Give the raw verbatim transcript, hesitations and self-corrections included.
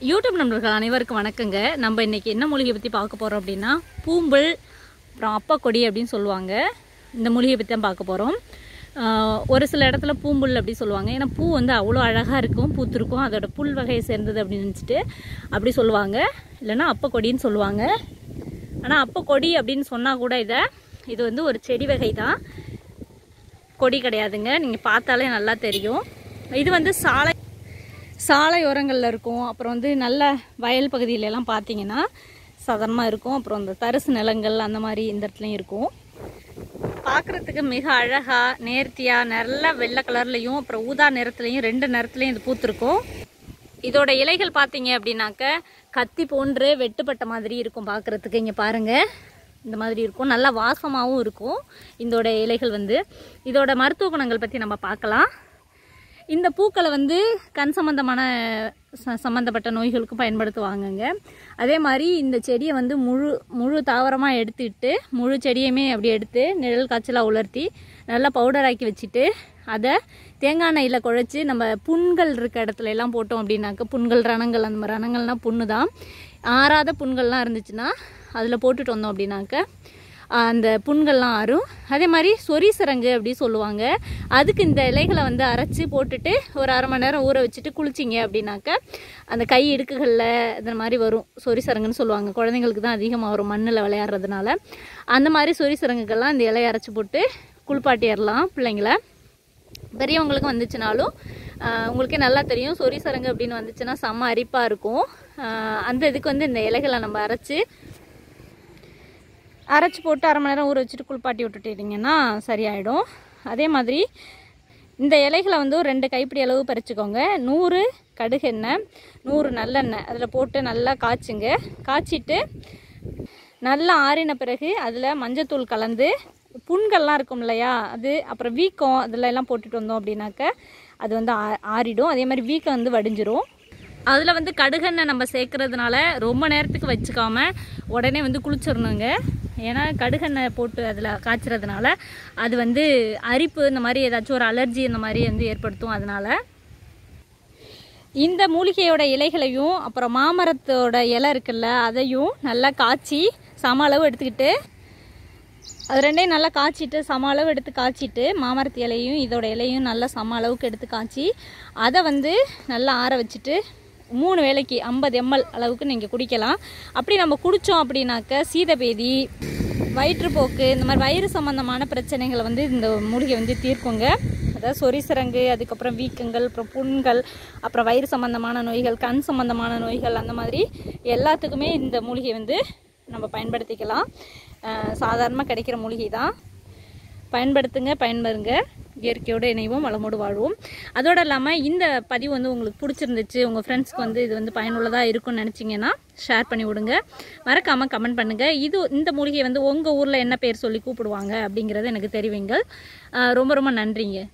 YouTube நண்பர்கள் அனைவருக்கும் வணக்கங்க. நம்ம இன்றைக்கி என்ன மூலிகை பற்றி பார்க்க போகிறோம் அப்படின்னா, பூம்பல் அப்புறம் அப்பக்கொடி அப்படின்னு சொல்லுவாங்க. இந்த மூலிகை பற்றி தான் பார்க்க போகிறோம். ஒரு சில இடத்துல பூம்புல் அப்படி சொல்லுவாங்க. ஏன்னா பூ வந்து அவ்வளோ அழகாக இருக்கும், பூத்திருக்கும், அதோட புல் வகையை சேர்ந்தது அப்படின்னு நினச்சிட்டு அப்படி சொல்லுவாங்க. இல்லைன்னா அப்பக்கொடின்னு சொல்லுவாங்க. ஆனால் அப்பக்கொடி அப்படின்னு சொன்னால் கூட இதை இது வந்து ஒரு செடி வகை தான், கொடி கிடையாதுங்க. நீங்கள் பார்த்தாலே நல்லா தெரியும். இது வந்து சாலை சாலையோரங்களில் இருக்கும். அப்புறம் வந்து நல்ல வயல் பகுதியிலலாம் பார்த்தீங்கன்னா சாதாரணமாக இருக்கும். அப்புறம் இந்த தரிசு நிலங்கள் அந்த மாதிரி இந்த இடத்துலையும் இருக்கும். பார்க்குறதுக்கு மிக அழகாக நேர்த்தியாக நல்ல வெள்ளை கலர்லையும் அப்புறம் ஊதா நிறத்துலையும் ரெண்டு நிறத்துலையும் இது பூத்திருக்கும். இதோட இலைகள் பார்த்தீங்க அப்படின்னாக்க கத்தி போன்று வெட்டுப்பட்ட மாதிரி இருக்கும் பார்க்குறதுக்கு. இங்கே பாருங்கள், இந்த மாதிரி இருக்கும். நல்லா வாசமாகவும் இருக்கும் இதோட இலைகள். வந்து இதோட மருத்துவ குணங்கள் பற்றி நம்ம பார்க்கலாம். இந்த பூக்களை வந்து கண் சம்பந்தமான ச சம்மந்தப்பட்ட நோய்களுக்கும் பயன்படுத்துவாங்கங்க. அதே மாதிரி இந்த செடியை வந்து முழு முழு தாவரமாக எடுத்துக்கிட்டு முழு செடியுமே அப்படி எடுத்து நிழல் காய்ச்சலாக உலர்த்தி நல்லா பவுடராக்கி வச்சுட்டு அதை தேங்காய் எண்ணெயில் குழைச்சி நம்ம புண்கள் இருக்க இடத்துல எல்லாம் போட்டோம் அப்படின்னாக்க, புண்கள் ரணங்கள் அந்த மாதிரி ரணங்கள்னால் புண்ணு தான், ஆறாத புண்கள்லாம் இருந்துச்சுன்னா அதில் போட்டுட்டு வந்தோம் அப்படின்னாக்க அந்த புண்கள்லாம் ஆறும். அதே மாதிரி சொறி சிரங்கு அப்படி சொல்லுவாங்க. அதுக்கு இந்த இலைகளை வந்து அரைச்சி போட்டுட்டு ஒரு அரை மணி நேரம் ஊற வச்சுட்டு குளிச்சிங்க அப்படின்னாக்க அந்த கை இடுக்குகளில் இந்த மாதிரி வரும். சொறி சிரங்குன்னு சொல்லுவாங்க. குழந்தைங்களுக்கு தான் அதிகமாக வரும் மண்ணில் விளையாடுறதுனால. அந்த மாதிரி சொறி சிரங்குகள்லாம் இந்த இலையை அரைச்சி போட்டு குளிப்பாட்டிடலாம் பிள்ளைங்கள. பெரியவங்களுக்கு வந்துச்சுனாலும் உங்களுக்கே நல்லா தெரியும், சொறி சிரங்கு அப்படின்னு வந்துச்சுன்னா செம்ம அரிப்பாக இருக்கும். அந்த இதுக்கு வந்து இந்த இலைகளை நம்ம அரைச்சி அரைச்சி போட்டு அரை மணி நேரம் ஊற வச்சுட்டு குளிப்பாட்டி விட்டுட்டிங்கன்னா சரியாயிடும். அதே மாதிரி இந்த இலைகளை வந்து ஒரு ரெண்டு கைப்பிடி அளவு பறிச்சுக்கோங்க. நூறு கடுகு எண்ணெய், நூறு நல்லெண்ணெய் அதில் போட்டு நல்லா காய்ச்சுங்க. காய்ச்சிட்டு நல்லா ஆறின பிறகு அதில் மஞ்சத்தூள் கலந்து, புண்கள்லாம் இருக்கும் இல்லையா அது, அப்புறம் வீக்கம் அதில் எல்லாம் போட்டுட்டு வந்தோம் அப்படின்னாக்க அது வந்து ஆ ஆறிடும். அதே மாதிரி வீக்கம் வந்து வடிஞ்சிரும். அதில் வந்து கடுகெண்ணெய் நம்ம சேர்க்கறதுனால ரொம்ப நேரத்துக்கு வச்சுக்காம உடனே வந்து குளிச்சிடணுங்க. ஏன்னா கடுகெண்ணெய் போட்டு அதில் காய்ச்சறதுனால அது வந்து அரிப்பு இந்த மாதிரி ஏதாச்சும் ஒரு அலர்ஜி இந்த மாதிரி வந்து ஏற்படுத்தும். அதனால் இந்த மூலிகையோட இலைகளையும் அப்புறம் மாமரத்தோட இலை இருக்குல்ல அதையும் நல்லா காய்ச்சி சம அளவு எடுத்துக்கிட்டு, அது ரெண்டையும் நல்லா காய்ச்சிட்டு சம அளவு எடுத்து காய்ச்சிட்டு மாமரத்து இலையும் இதோட இலையும் நல்லா சம அளவுக்கு எடுத்து காய்ச்சி அதை வந்து நல்லா ஆற வச்சுட்டு மூணு வேளைக்கு ஐம்பது எம்எல் அளவுக்கு நீங்கள் குடிக்கலாம். அப்படி நம்ம குடித்தோம் அப்படின்னாக்க சீதபேதி, வயிற்றுப்போக்கு இந்த மாதிரி வயிறு சம்பந்தமான பிரச்சனைகளை வந்து இந்த மூலிகை வந்து தீர்க்குங்க. அதாவது சொறி சிரங்கு, அதுக்கப்புறம் வீக்கங்கள், அப்புறம் புண்கள், அப்புறம் வயிறு சம்பந்தமான நோய்கள், கண் சம்பந்தமான நோய்கள், அந்த மாதிரி எல்லாத்துக்குமே இந்த மூலிகை வந்து நம்ம பயன்படுத்திக்கலாம். சாதாரணமாக கிடைக்கிற மூலிகை தான். பயன்படுத்துங்க, பயன்பெறுங்க. இயற்கையோடு இணைவோம், வளமோடு வாழ்வோம். அதோடு இல்லாமல் இந்த பதிவு வந்து உங்களுக்கு பிடிச்சிருந்துச்சு, உங்கள் ஃப்ரெண்ட்ஸ்க்கு வந்து இது வந்து பயனுள்ளதாக இருக்கும்னு நினச்சிங்கன்னா ஷேர் பண்ணி விடுங்க. மறக்காமல் கமெண்ட் பண்ணுங்கள். இது இந்த மூலிகை வந்து உங்கள் ஊரில் என்ன பேர் சொல்லி கூப்பிடுவாங்க அப்படிங்கிறத எனக்கு தெரிவிங்கள். ரொம்ப ரொம்ப நன்றிங்க.